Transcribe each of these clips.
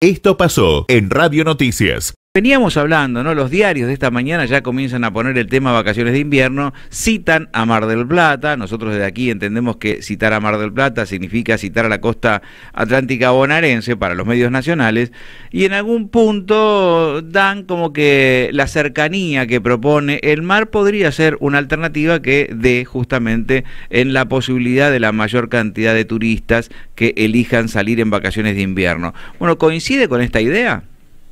Esto pasó en Radio Noticias. Veníamos hablando, ¿no? Los diarios de esta mañana ya comienzan a poner el tema vacaciones de invierno, citan a Mar del Plata. Nosotros desde aquí entendemos que citar a Mar del Plata significa citar a la costa atlántica bonaerense para los medios nacionales, y en algún punto dan como que la cercanía que propone el mar podría ser una alternativa que dé justamente en la posibilidad de la mayor cantidad de turistas que elijan salir en vacaciones de invierno. Bueno, ¿coincide con esta idea?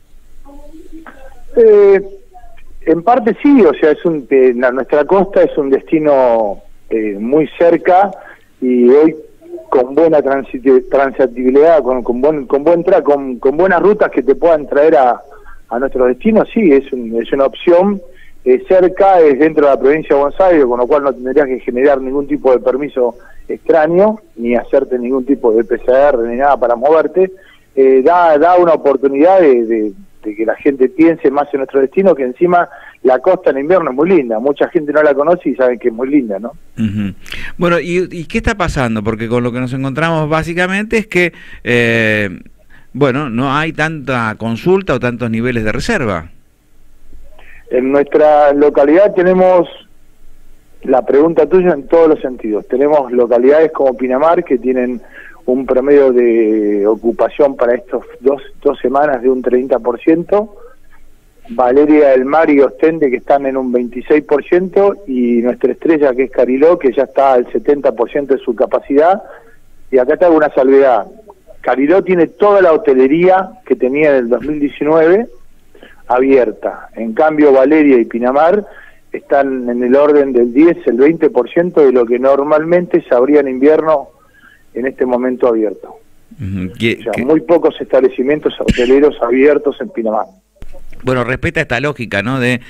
En parte sí, o sea, nuestra costa es un destino muy cerca y hoy con buena transitabilidad, con buenas rutas que te puedan traer a nuestro destino, sí, es una opción. Cerca, es dentro de la provincia de Buenos Aires, con lo cual no tendrías que generar ningún tipo de permiso extraño, ni hacerte ningún tipo de PCR ni nada para moverte. Da una oportunidad de que la gente piense más en nuestro destino, que encima la costa en invierno es muy linda, mucha gente no la conoce y sabe que es muy linda, ¿no? Uh-huh. Bueno, ¿y qué está pasando? Porque con lo que nos encontramos básicamente es que, bueno, no hay tanta consulta o tantos niveles de reserva. En nuestra localidad tenemos, la pregunta tuya en todos los sentidos, tenemos localidades como Pinamar que tienen un promedio de ocupación para estos dos semanas de un 30%, Valeria del Mar y Ostende que están en un 26%, y nuestra estrella que es Cariló, que ya está al 70% de su capacidad. Y acá te hago una salvedad: Cariló tiene toda la hotelería que tenía en el 2019 abierta, en cambio Valeria y Pinamar están en el orden del 10, el 20% de lo que normalmente se abría en invierno en este momento abierto. O sea, muy pocos establecimientos hoteleros abiertos en Pinamar. Bueno, respeta esta lógica, ¿no? De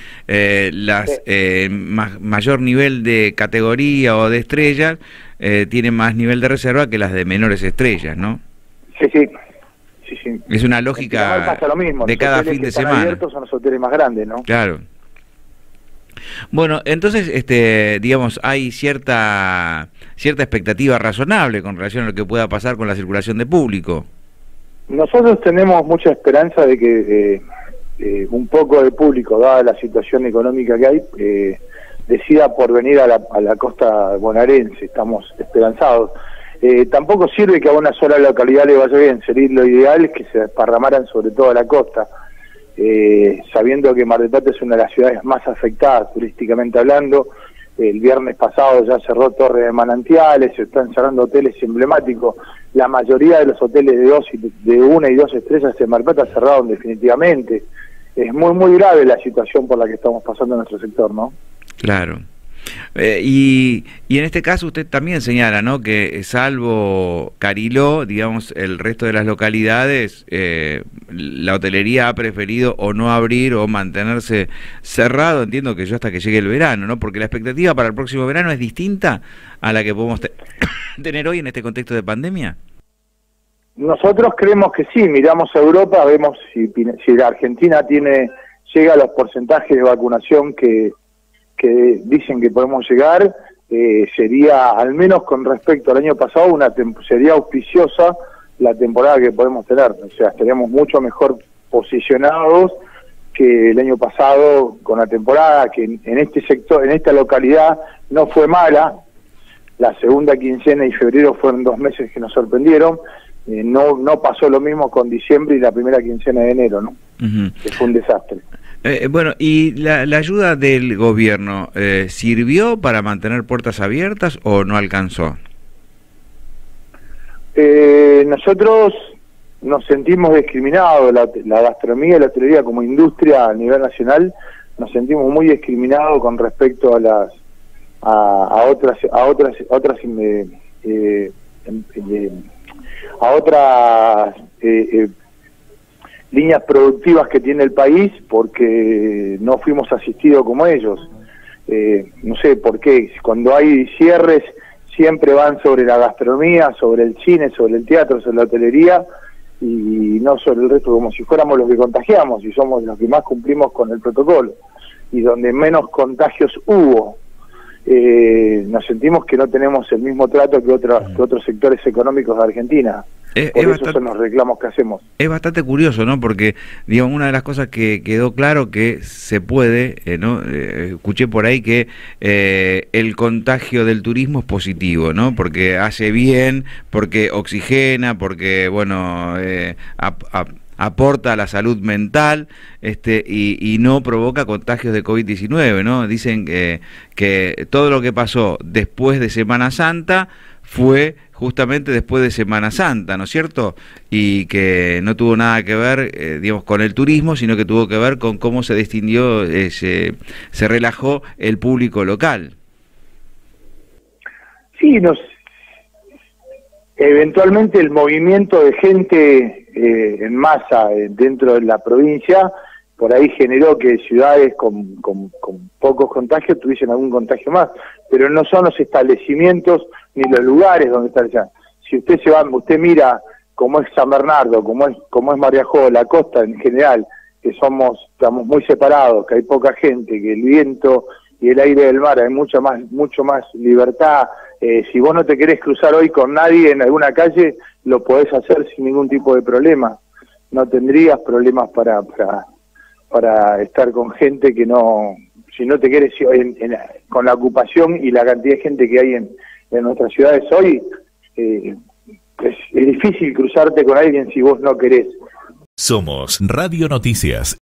mayor nivel de categoría o de estrellas, tienen más nivel de reserva que las de menores estrellas, ¿no? Sí. Es una lógica pasa lo mismo. De cada fin de semana. Abiertos son los hoteles más grandes, ¿no? Claro. Bueno, entonces, digamos, hay cierta expectativa razonable con relación a lo que pueda pasar con la circulación de público. Nosotros tenemos mucha esperanza de que un poco de público, dada la situación económica que hay, decida por venir a la costa bonaerense. Estamos esperanzados. Tampoco sirve que a una sola localidad le vaya bien. Sería lo ideal es que se desparramaran sobre toda la costa. Sabiendo que Mar del Plata es una de las ciudades más afectadas turísticamente hablando. El viernes pasado ya cerró Torre de Manantiales, se están cerrando hoteles emblemáticos. La mayoría de los hoteles de 1 y 2 estrellas en Mar del Plata cerraron definitivamente. Es muy grave la situación por la que estamos pasando en nuestro sector, ¿no? Claro. Y en este caso usted también señala, ¿no?, que salvo Cariló, digamos, el resto de las localidades, la hotelería ha preferido o no abrir o mantenerse cerrado, entiendo que yo hasta que llegue el verano, ¿no? Porque la expectativa para el próximo verano es distinta a la que podemos tener hoy en este contexto de pandemia. Nosotros creemos que sí, miramos a Europa, vemos si la Argentina llega a los porcentajes de vacunación que dicen que podemos llegar, sería, al menos con respecto al año pasado, sería auspiciosa la temporada que podemos tener. O sea, estaríamos mucho mejor posicionados que el año pasado con la temporada, que en este sector, en esta localidad, no fue mala. La segunda quincena y febrero fueron 2 meses que nos sorprendieron. No pasó lo mismo con diciembre y la primera quincena de enero, ¿no? Que fue un desastre. Bueno, ¿y la ayuda del gobierno sirvió para mantener puertas abiertas o no alcanzó? Nosotros nos sentimos discriminados, la gastronomía y la hotelería como industria a nivel nacional, nos sentimos muy discriminados con respecto a otras líneas productivas que tiene el país, porque no fuimos asistidos como ellos. No sé por qué, cuando hay cierres siempre van sobre la gastronomía, sobre el cine, sobre el teatro, sobre la hotelería, y no sobre el resto, como si fuéramos los que contagiamos, y somos los que más cumplimos con el protocolo, y donde menos contagios hubo. Nos sentimos que no tenemos el mismo trato que otros sectores económicos de Argentina. Por eso son los reclamos que hacemos. Es bastante curioso, ¿no? Porque, digamos, una de las cosas que quedó claro que se puede, ¿no? Escuché por ahí que el contagio del turismo es positivo, ¿no? Porque hace bien, porque oxigena, porque, bueno, aporta a la salud mental, y no provoca contagios de COVID-19, ¿no? Dicen que todo lo que pasó después de Semana Santa fue justamente después de Semana Santa, ¿no es cierto? Y que no tuvo nada que ver, digamos, con el turismo, sino que tuvo que ver con cómo se distinguió, se relajó el público local. Sí, eventualmente el movimiento de gente en masa dentro de la provincia, por ahí generó que ciudades con pocos contagios tuviesen algún contagio más, pero no son los establecimientos ni los lugares donde están ya. Si usted usted mira cómo es San Bernardo, cómo es Mariajó, la costa en general, que estamos muy separados, que hay poca gente, que el viento y el aire del mar hay mucho más libertad. Si vos no te querés cruzar hoy con nadie en alguna calle, lo podés hacer sin ningún tipo de problema. No tendrías problemas para estar con gente que no, si no te quieres, con la ocupación y la cantidad de gente que hay en nuestras ciudades hoy, es difícil cruzarte con alguien si vos no querés. Somos Radio Noticias.